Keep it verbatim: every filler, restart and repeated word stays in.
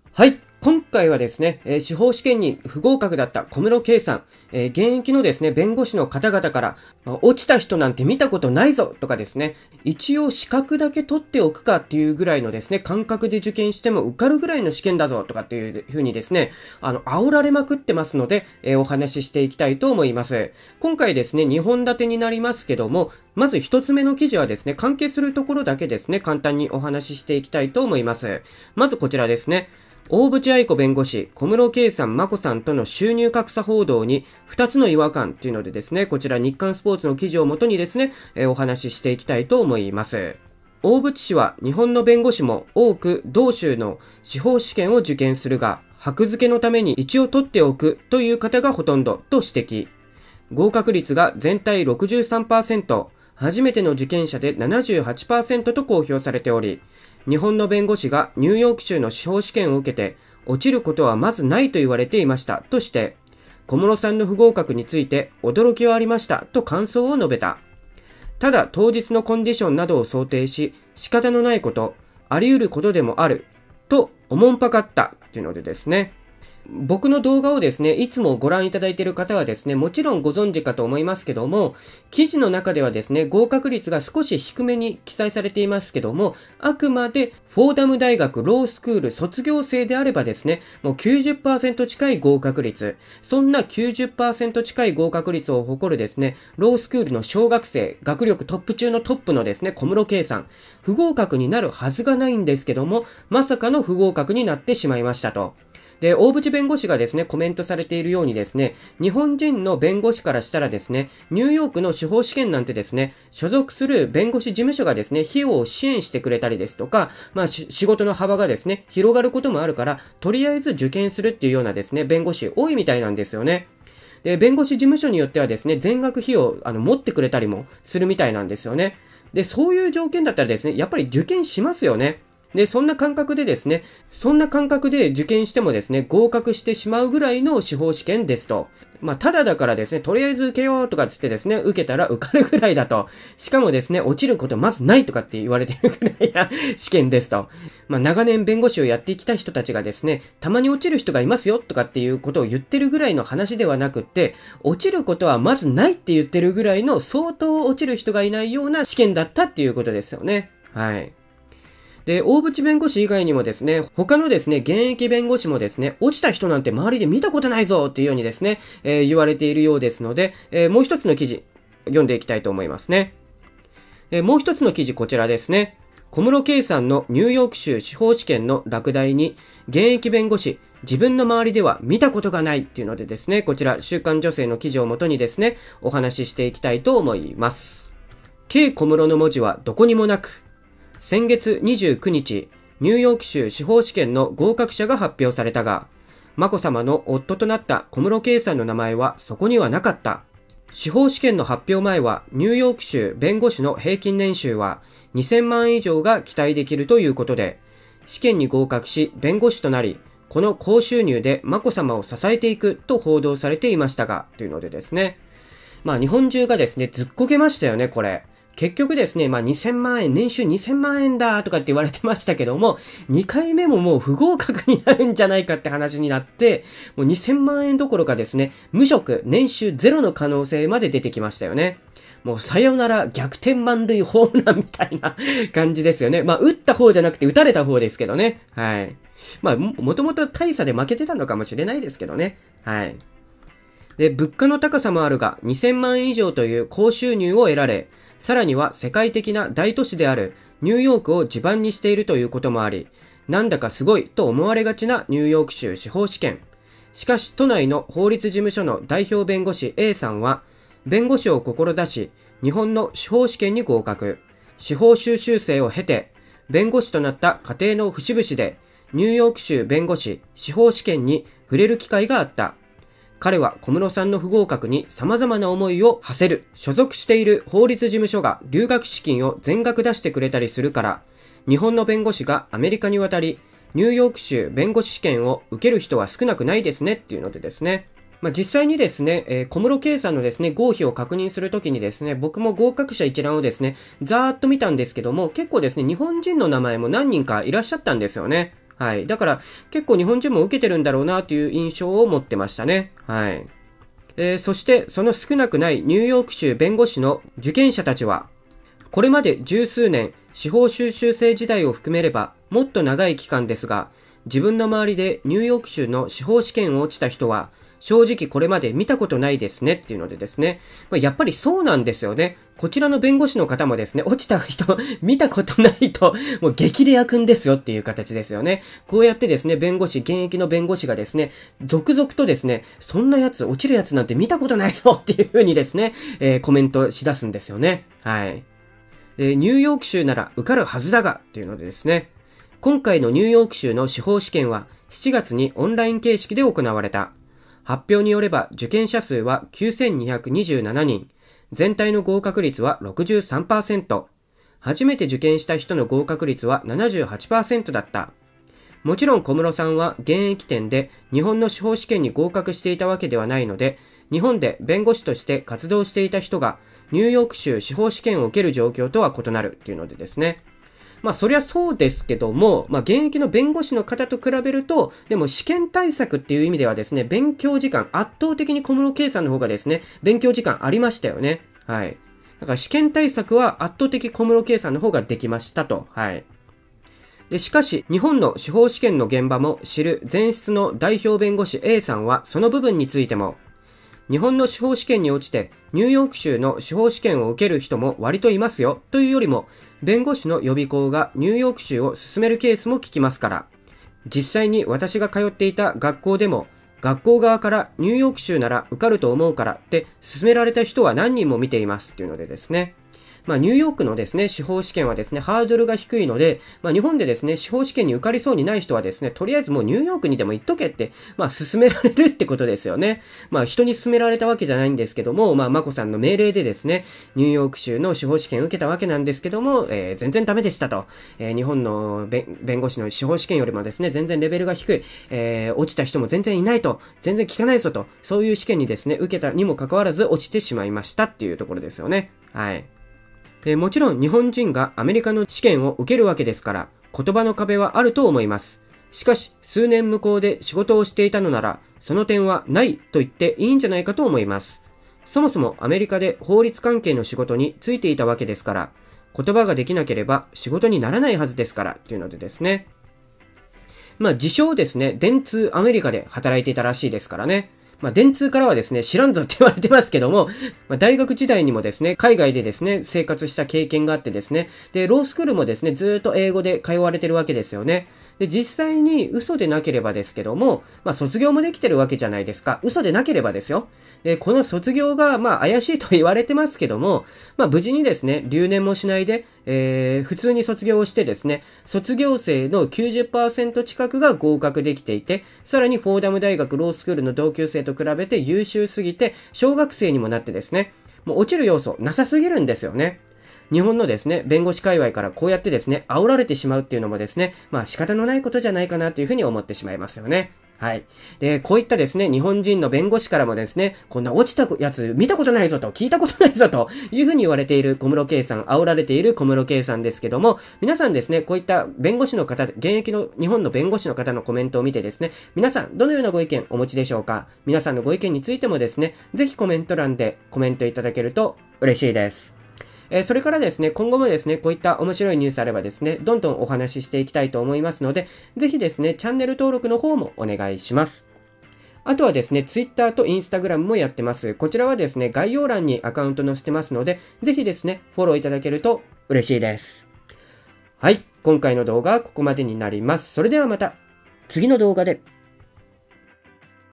はい。今回はですね、えー司法試験に不合格だった小室圭さん、えー現役のですね、弁護士の方々から、まあ落ちた人なんて見たことないぞとかですね、一応資格だけ取っておくかっていうぐらいのですね、感覚で受験しても受かるぐらいの試験だぞとかっていう風にですね、あの、煽られまくってますので、えーお話ししていきたいと思います。今回ですね、にほん立てになりますけども、まず一つ目の記事はですね、関係するところだけですね、簡単にお話ししていきたいと思います。まずこちらですね。大渕愛子弁護士、小室圭さん、眞子さんとの収入格差報道に二つの違和感というのでですね、こちら日刊スポーツの記事をもとにですね、えーお話ししていきたいと思います。大渕氏は日本の弁護士も多く同州の司法試験を受験するが、箔付けのために一応取っておくという方がほとんどと指摘。合格率が全体 ろくじゅうさんパーセント、初めての受験者で ななじゅうはちパーセント と公表されており、日本の弁護士がニューヨーク州の司法試験を受けて落ちることはまずないと言われていましたとして、小室さんの不合格について驚きはありましたと感想を述べた。ただ当日のコンディションなどを想定し、仕方のないこと、あり得ることでもあるとおもんぱかったというのでですね、僕の動画をですね、いつもご覧いただいている方はですね、もちろんご存知かと思いますけども、記事の中ではですね、合格率が少し低めに記載されていますけども、あくまでフォーダム大学ロースクール卒業生であればですね、もう きゅうじゅっパーセント 近い合格率、そんな きゅうじゅっパーセント 近い合格率を誇るですね、ロースクールの小学生、学力トップ中のトップのですね、小室圭さん、不合格になるはずがないんですけども、まさかの不合格になってしまいましたと。で、大渕弁護士がですね、コメントされているようにですね、日本人の弁護士からしたらですね、ニューヨークの司法試験なんてですね、所属する弁護士事務所がですね、費用を支援してくれたりですとか、まあ、仕事の幅がですね、広がることもあるから、とりあえず受験するっていうようなですね、弁護士多いみたいなんですよね。で、弁護士事務所によってはですね、全額費用、あの、持ってくれたりもするみたいなんですよね。で、そういう条件だったらですね、やっぱり受験しますよね。で、そんな感覚でですね、そんな感覚で受験してもですね、合格してしまうぐらいの司法試験ですと。まあ、ただだからですね、とりあえず受けようとかつってですね、受けたら受かるぐらいだと。しかもですね、落ちることまずないとかって言われてるぐらいな試験ですと。まあ、長年弁護士をやってきた人たちがですね、たまに落ちる人がいますよとかっていうことを言ってるぐらいの話ではなくって、落ちることはまずないって言ってるぐらいの相当落ちる人がいないような試験だったっていうことですよね。はい。で、大渕弁護士以外にもですね、他のですね、現役弁護士もですね、落ちた人なんて周りで見たことないぞっていうようにですね、えー、言われているようですので、えー、もう一つの記事、読んでいきたいと思いますね。えー、もう一つの記事こちらですね。小室圭さんのニューヨーク州司法試験の落第に、現役弁護士、自分の周りでは見たことがないっていうのでですね、こちら、週刊女性の記事をもとにですね、お話ししていきたいと思います。K 小室の文字はどこにもなく、先月にじゅうくにち、ニューヨーク州司法試験の合格者が発表されたが、眞子さまの夫となった小室圭さんの名前はそこにはなかった。司法試験の発表前は、ニューヨーク州弁護士の平均年収はにせんまんえん以上が期待できるということで、試験に合格し弁護士となり、この高収入で眞子さまを支えていくと報道されていましたが、というのでですね。まあ日本中がですね、ずっこけましたよね、これ。結局ですね、まあにせんまんえん、年収にせんまんえんだとかって言われてましたけども、にかいめももう不合格になるんじゃないかって話になって、もうにせんまんえんどころかですね、無職、年収ゼロの可能性まで出てきましたよね。もうさよなら逆転満塁ホームランみたいな感じですよね。まあ打った方じゃなくて打たれた方ですけどね。はい。まあも、もともと大差で負けてたのかもしれないですけどね。はい。で、物価の高さもあるが、にせんまんえん以上という高収入を得られ、さらには世界的な大都市であるニューヨークを地盤にしているということもあり、なんだかすごいと思われがちなニューヨーク州司法試験。しかし都内の法律事務所の代表弁護士 A さんは、弁護士を志し、日本の司法試験に合格。司法修習生を経て、弁護士となった過程の節々で、ニューヨーク州弁護士司法試験に触れる機会があった。彼は小室さんの不合格に様々な思いを馳せる。所属している法律事務所が留学資金を全額出してくれたりするから、日本の弁護士がアメリカに渡り、ニューヨーク州弁護士試験を受ける人は少なくないですねっていうのでですね。まあ、実際にですね、えー、小室圭さんのですね、合否を確認するときにですね、僕も合格者一覧をですね、ざーっと見たんですけども、結構ですね、日本人の名前も何人かいらっしゃったんですよね。 はい。だから結構日本人も受けてるんだろうなという印象を持ってましたね。はい。えー、そしてその少なくないニューヨーク州弁護士の受験者たちは、これまで十数年、司法修習生時代を含めればもっと長い期間ですが、自分の周りでニューヨーク州の司法試験を落ちた人は、正直これまで見たことないですねっていうのでですね、まあ、やっぱりそうなんですよね。こちらの弁護士の方もですね、落ちた人見たことないと、もう激レア君ですよっていう形ですよね。こうやってですね、弁護士、現役の弁護士がですね、続々とですね、そんなやつ、落ちるやつなんて見たことないぞっていう風にですね、えー、コメントしだすんですよね。はい。で、ニューヨーク州なら受かるはずだがっていうのでですね、今回のニューヨーク州の司法試験はしちがつにオンライン形式で行われた。発表によれば受験者数はきゅうせんにひゃくにじゅうななにん、全体の合格率は ろくじゅうさんパーセント、初めて受験した人の合格率は ななじゅうはちパーセント だった。もちろん小室さんは現役点で日本の司法試験に合格していたわけではないので、日本で弁護士として活動していた人がニューヨーク州司法試験を受ける状況とは異なるっていうのでですね。まあそりゃそうですけども、まあ現役の弁護士の方と比べると、でも試験対策っていう意味ではですね、勉強時間、圧倒的に小室圭さんの方がですね、勉強時間ありましたよね。はい。だから試験対策は圧倒的小室圭さんの方ができましたと。はい。で、しかし、日本の司法試験の現場も知る前室の代表弁護士 A さんは、その部分についても、日本の司法試験に落ちて、ニューヨーク州の司法試験を受ける人も割といますよ、というよりも、弁護士の予備校がニューヨーク州を進めるケースも聞きますから、実際に私が通っていた学校でも、学校側からニューヨーク州なら受かると思うからって勧められた人は何人も見ていますっていうのでですね。まあ、ニューヨークのですね、司法試験はですね、ハードルが低いので、まあ、日本でですね、司法試験に受かりそうにない人はですね、とりあえずもうニューヨークにでも行っとけって、まあ、勧められるってことですよね。まあ、人に勧められたわけじゃないんですけども、まあ、マコさんの命令でですね、ニューヨーク州の司法試験を受けたわけなんですけども、えー、全然ダメでしたと。えー、日本の弁護士の司法試験よりもですね、全然レベルが低い、えー、落ちた人も全然いないと、全然効かないぞと、そういう試験にですね、受けたにもかかわらず落ちてしまいましたっていうところですよね。はい。でもちろん日本人がアメリカの試験を受けるわけですから、言葉の壁はあると思います。しかし、数年向こうで仕事をしていたのなら、その点はないと言っていいんじゃないかと思います。そもそもアメリカで法律関係の仕事に就いていたわけですから、言葉ができなければ仕事にならないはずですから、というのでですね。まあ自称ですね、電通アメリカで働いていたらしいですからね。まあ、電通からはですね、知らんぞって言われてますけども、まあ、大学時代にもですね、海外でですね、生活した経験があってですね、で、ロースクールもですね、ずーっと英語で通われてるわけですよね。で、実際に嘘でなければですけども、まあ、卒業もできてるわけじゃないですか。嘘でなければですよ。で、この卒業が、まあ、怪しいと言われてますけども、まあ、無事にですね、留年もしないで、えー、普通に卒業をしてですね、卒業生の きゅうじゅっパーセント 近くが合格できていて、さらにフォーダム大学ロースクールの同級生と比べて優秀すぎて、小学生にもなってですね、もう落ちる要素なさすぎるんですよね。日本のですね、弁護士界隈からこうやってですね、煽られてしまうっていうのもですね、まあ仕方のないことじゃないかなというふうに思ってしまいますよね。はい。で、こういったですね、日本人の弁護士からもですね、こんな落ちたやつ見たことないぞと、聞いたことないぞというふうに言われている小室圭さん、煽られている小室圭さんですけども、皆さんですね、こういった弁護士の方、現役の日本の弁護士の方のコメントを見てですね、皆さんどのようなご意見お持ちでしょうか？皆さんのご意見についてもですね、ぜひコメント欄でコメントいただけると嬉しいです。えー、それからですね、今後もですね、こういった面白いニュースあればですね、どんどんお話ししていきたいと思いますので、ぜひですね、チャンネル登録の方もお願いします。あとはですね、Twitter と Instagram もやってます。こちらはですね、概要欄にアカウント載せてますので、ぜひですね、フォローいただけると嬉しいです。はい、今回の動画はここまでになります。それではまた次の動画で。